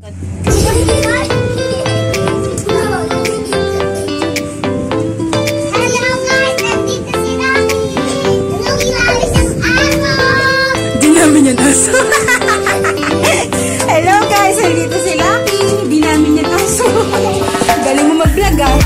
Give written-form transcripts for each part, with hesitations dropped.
Di namin yan aso. Hello guys, nandito si Lucky. Di namin yan aso. Galing mo mag-vlog ah.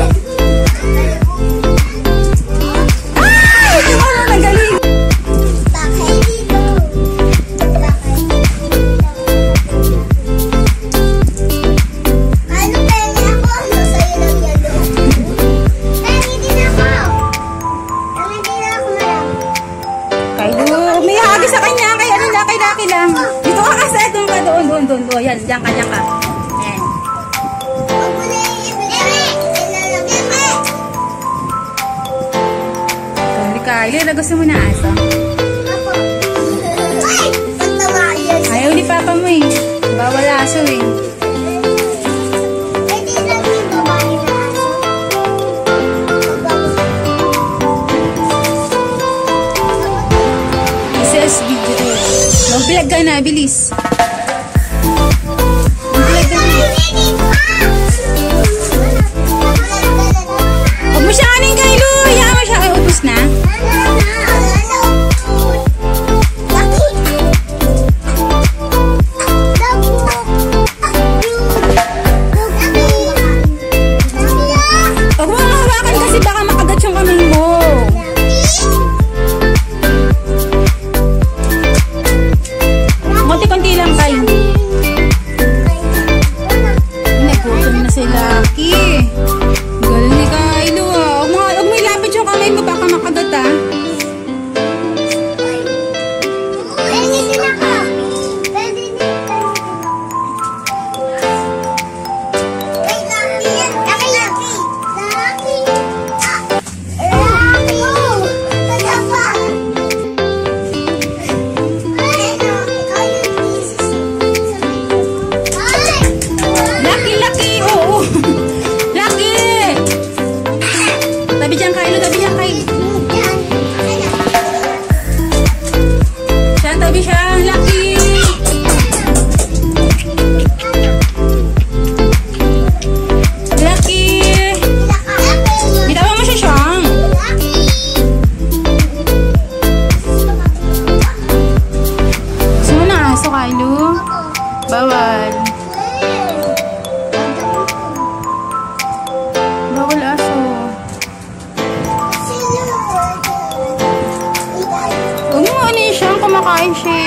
Dito ka kasi, doon ka, doon. Yan, diyan ka. Yan. Sorry ka, Kylie, gusto mo na aso? Ayaw ni papa mo eh. Bawal aso eh. Mag-vlog ka na, bilis. Huwag mo siya kanin, Kylo. Hayaan mo siya. Ay, ubos na. Huwag mo hawakan kasi baka makagat yung kamay mo. Konti lang kayo. Nagutom na si Lucky. Galing ni Kylo ah. Huwag mo ilapit yung kamay mo, baka makagat ah. Tabi dyan, Kylo. Siya, tabi siya. Lucky. Lucky. Bitawan mo siya, Siyang. Gusto mo na aso, Kylo? Bawal. Bawal aso. Huwag mo ano siya, kumakain siya.